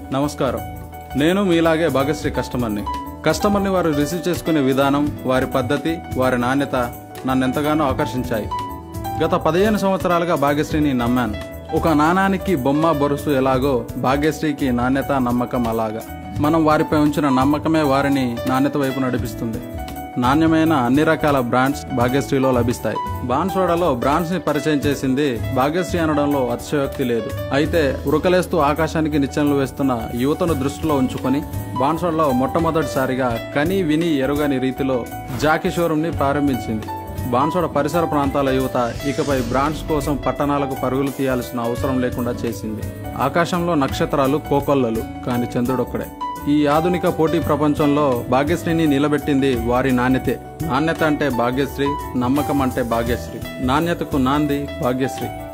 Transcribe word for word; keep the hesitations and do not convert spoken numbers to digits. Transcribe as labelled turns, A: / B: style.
A: నమస్కారం. నేను మీలాగే భాగ్యశ్రీ కస్టమర్ని. కస్టమర్ని వారు రిసీవ్ చేసుకునే విధానం, వారి పద్ధతి, వారి నాణ్యత నన్నెంతగానో ఆకర్షించాయి. గత పదిహేను సంవత్సరాలుగా భాగ్యశ్రీని నమ్మాను. ఒక నాణానికి బొమ్మ బొరుసు ఎలాగో భాగ్యశ్రీకి నాణ్యత, నమ్మకం అలాగా. మనం వారిపై ఉంచిన నమ్మకమే వారిని నాణ్యత వైపు నడిపిస్తుంది. నాణ్యమైన అన్ని రకాల బ్రాండ్స్ భాగ్యశ్రీలో లభిస్తాయి. బాన్స్వాడలో బ్రాండ్స్ ని పరిచయం చేసింది భాగ్యశ్రీ అనడంలో అతిశయోక్తి లేదు. అయితే ఉరకలేస్తూ ఆకాశానికి నిచ్చెనలు వేస్తున్న యువతను దృష్టిలో ఉంచుకొని బాన్స్వాడలో మొట్టమొదటిసారిగా కని విని ఎరుగని రీతిలో జాకీ షోరూమ్ ని ప్రారంభించింది. బాన్స్వాడ పరిసర ప్రాంతాల యువత ఇకపై బ్రాండ్స్ కోసం పట్టణాలకు పరుగులు తీయాల్సిన అవసరం లేకుండా చేసింది. ఆకాశంలో నక్షత్రాలు కోకొల్లలు, కాని చంద్రుడొక్కడే. ఈ ఆధునిక పోటీ ప్రపంచంలో భాగ్యశ్రీని నిలబెట్టింది వారి నాణ్యతే. నాణ్యత అంటే భాగ్యశ్రీ, నమ్మకం అంటే భాగ్యశ్రీ. నాణ్యతకు నాంది భాగ్యశ్రీ.